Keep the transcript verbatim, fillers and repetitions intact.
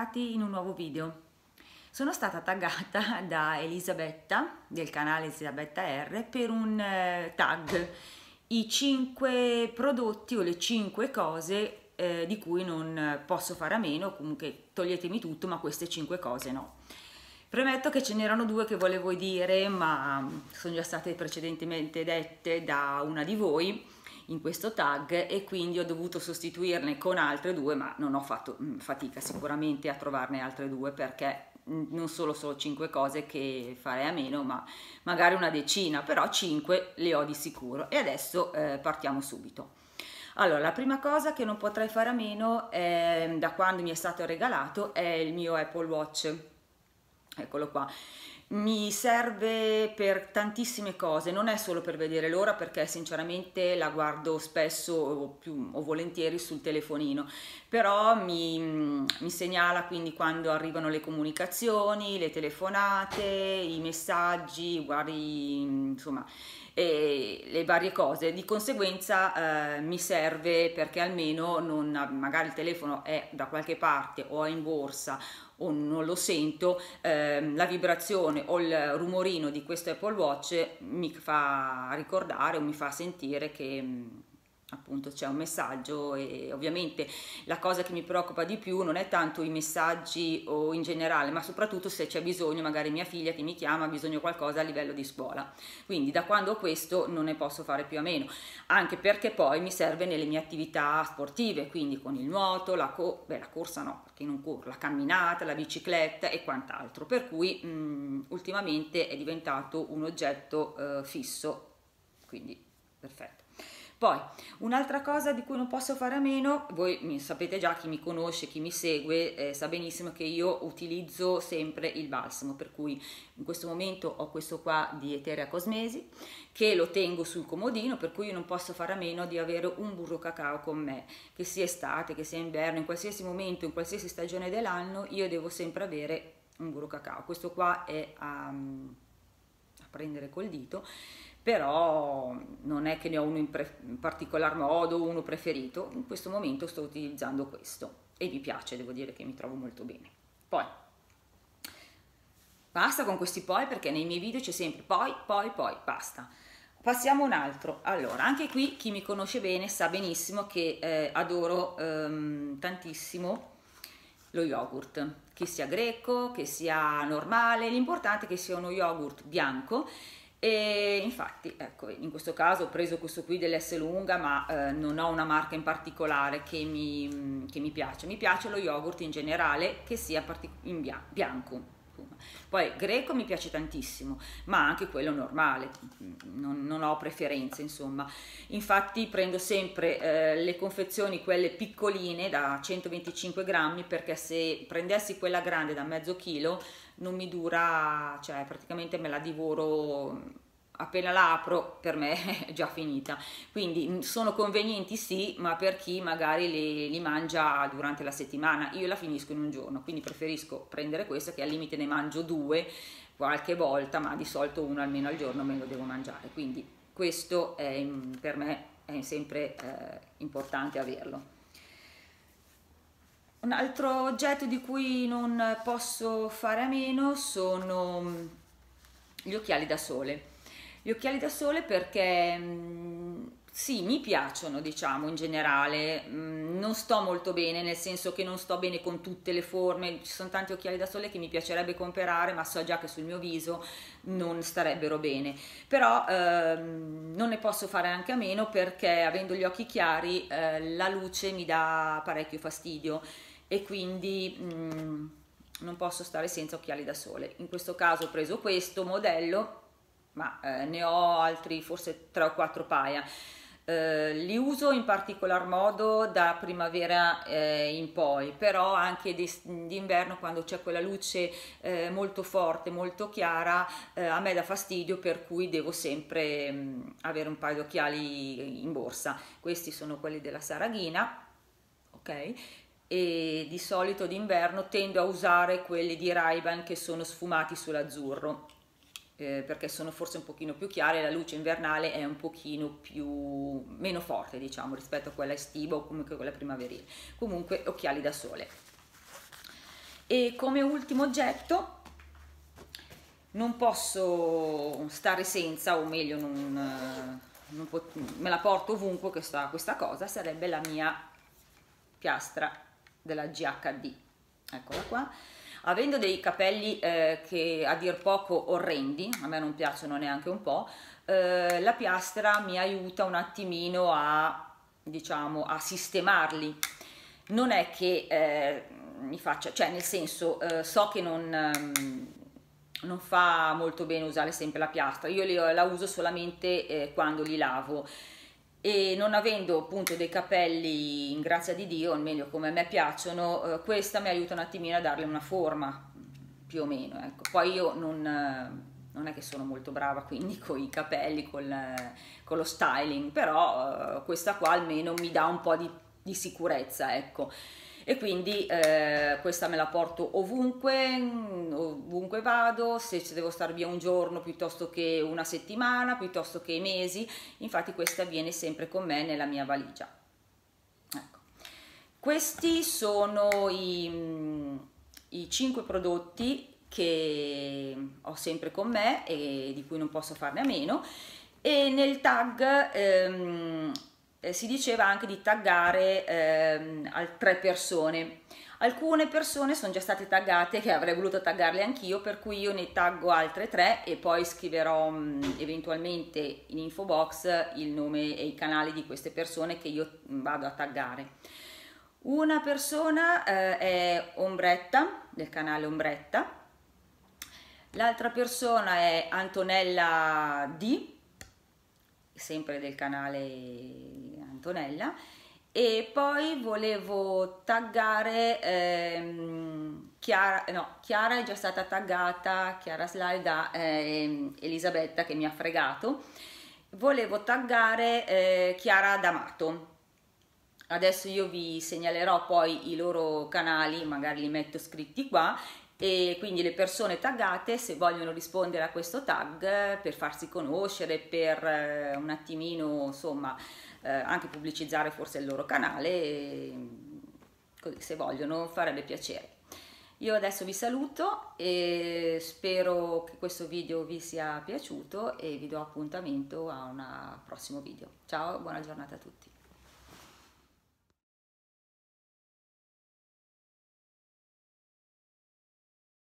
bentornati in un nuovo video. Sono stata taggata da Elisabetta del canale Elisabetta R per un eh, tag, i cinque prodotti o le cinque cose eh, di cui non posso fare a meno, comunque toglietemi tutto, ma queste cinque cose no. Premetto che ce n'erano due che volevo dire, ma sono già state precedentemente dette da una di voi in questo tag e quindi ho dovuto sostituirne con altre due, ma non ho fatto fatica sicuramente a trovarne altre due, perché non solo sono cinque cose che farei a meno, ma magari una decina, però cinque le ho di sicuro. E adesso eh, partiamo subito. Allora, la prima cosa che non potrei fare a meno è, da quando mi è stato regalato, è il mio Apple Watch. Eccolo qua. Mi serve per tantissime cose, non è solo per vedere l'ora, perché sinceramente la guardo spesso o più o volentieri sul telefonino, però mi, mi segnala quindi quando arrivano le comunicazioni, le telefonate, i messaggi, vari, insomma, e le varie cose. Di conseguenza eh, mi serve perché almeno non, magari il telefono è da qualche parte o è in borsa o non lo sento, eh, la vibrazione o il rumorino di questo Apple Watch mi fa ricordare o mi fa sentire che appunto c'è un messaggio. E ovviamente la cosa che mi preoccupa di più non è tanto i messaggi o in generale, ma soprattutto se c'è bisogno, magari mia figlia che mi chiama, ha bisogno di qualcosa a livello di scuola. Quindi da quando ho questo non ne posso fare più a meno, anche perché poi mi serve nelle mie attività sportive, quindi con il nuoto, la, co beh, la corsa no, perché non corro, la camminata, la bicicletta e quant'altro, per cui mh, ultimamente è diventato un oggetto eh, fisso, quindi perfetto. Poi, un'altra cosa di cui non posso fare a meno, voi sapete già, chi mi conosce, chi mi segue, eh, sa benissimo che io utilizzo sempre il balsamo, per cui in questo momento ho questo qua di Eterea Cosmesi, che lo tengo sul comodino, per cui io non posso fare a meno di avere un burro cacao con me, che sia estate, che sia inverno, in qualsiasi momento, in qualsiasi stagione dell'anno, io devo sempre avere un burro cacao. Questo qua è a, a prendere col dito, però non è che ne ho uno in, in particolar modo, uno preferito. In questo momento sto utilizzando questo e mi piace, devo dire che mi trovo molto bene. Poi basta con questi poi, perché nei miei video c'è sempre poi, poi, poi, basta. Passiamo a un altro. Allora, anche qui chi mi conosce bene sa benissimo che eh, adoro ehm, tantissimo lo yogurt, che sia greco, che sia normale, l'importante è che sia uno yogurt bianco. E infatti, ecco, in questo caso ho preso questo qui dell'Esselunga, ma eh, non ho una marca in particolare che mi, che mi piace. Mi piace lo yogurt in generale che sia in bianco. Poi greco mi piace tantissimo, ma anche quello normale, non, non ho preferenze, insomma. Infatti prendo sempre eh, le confezioni, quelle piccoline da centoventicinque grammi, perché se prendessi quella grande da mezzo chilo non mi dura, cioè praticamente me la divoro. Appena la apro per me è già finita. Quindi sono convenienti sì, ma per chi magari li, li mangia durante la settimana, io la finisco in un giorno, quindi preferisco prendere questa, che al limite ne mangio due qualche volta, ma di solito uno almeno al giorno me lo devo mangiare. Quindi questo è, per me è sempre eh, importante averlo. Un altro oggetto di cui non posso fare a meno sono gli occhiali da sole. Gli occhiali da sole perché mh, sì, mi piacciono, diciamo, in generale, mh, non sto molto bene, nel senso che non sto bene con tutte le forme. Ci sono tanti occhiali da sole che mi piacerebbe comprare, ma so già che sul mio viso non starebbero bene. Però ehm, non ne posso fare anche a meno, perché avendo gli occhi chiari eh, la luce mi dà parecchio fastidio e quindi mh, non posso stare senza occhiali da sole. In questo caso ho preso questo modello, ma eh, ne ho altri, forse tre o quattro paia. Eh, li uso in particolar modo da primavera eh, in poi, però anche d'inverno, quando c'è quella luce eh, molto forte, molto chiara, eh, a me dà fastidio, per cui devo sempre mh, avere un paio di occhiali in borsa. Questi sono quelli della Saraghina, ok? E di solito d'inverno tendo a usare quelli di Ray-Ban che sono sfumati sull'azzurro, Eh, perché sono forse un pochino più chiare, la luce invernale è un pochino più meno forte, diciamo, rispetto a quella estiva o comunque quella primaverile. Comunque occhiali da sole. E come ultimo oggetto non posso stare senza, o meglio non, non pot- me la porto ovunque questa, questa cosa, sarebbe la mia piastra della G H D. Eccola qua. Avendo dei capelli eh, che a dir poco orrendi, a me non piacciono neanche un po', eh, la piastra mi aiuta un attimino a, diciamo, a sistemarli. Non è che eh, mi faccia, cioè nel senso, eh, so che non, ehm, non fa molto bene usare sempre la piastra, io li- la uso solamente eh, quando li lavo, e non avendo appunto dei capelli in grazia di Dio, almeno come a me piacciono, eh, questa mi aiuta un attimino a darle una forma, più o meno, ecco. Poi io non, eh, non è che sono molto brava quindi con i capelli, col, eh, con lo styling, però eh, questa qua almeno mi dà un po' di, di sicurezza, ecco. E quindi eh, questa me la porto ovunque, ovunque vado, se devo stare via un giorno piuttosto che una settimana, piuttosto che mesi, infatti questa viene sempre con me nella mia valigia. Ecco. Questi sono i, i cinque prodotti che ho sempre con me e di cui non posso farne a meno, e nel tag ehm, eh, si diceva anche di taggare ehm, altre persone. Alcune persone sono già state taggate, che avrei voluto taggarle anch'io, per cui io ne taggo altre tre e poi scriverò mh, eventualmente in info box il nome e i canali di queste persone che io vado a taggare. Una persona eh, è Ombretta, del canale Ombretta, l'altra persona è Antonella D, sempre del canale Antonella, e poi volevo taggare ehm, Chiara, no, Chiara è già stata taggata, Chiara Slide da ehm, Elisabetta che mi ha fregato, volevo taggare eh, Chiara D'Amato. Adesso io vi segnalerò poi i loro canali, magari li metto scritti qua, e quindi le persone taggate, se vogliono rispondere a questo tag per farsi conoscere, per eh, un attimino insomma eh, anche pubblicizzare forse il loro canale, e, così, se vogliono, farebbe piacere. Io adesso vi saluto e spero che questo video vi sia piaciuto e vi do appuntamento a un prossimo video. Ciao, buona giornata a tutti.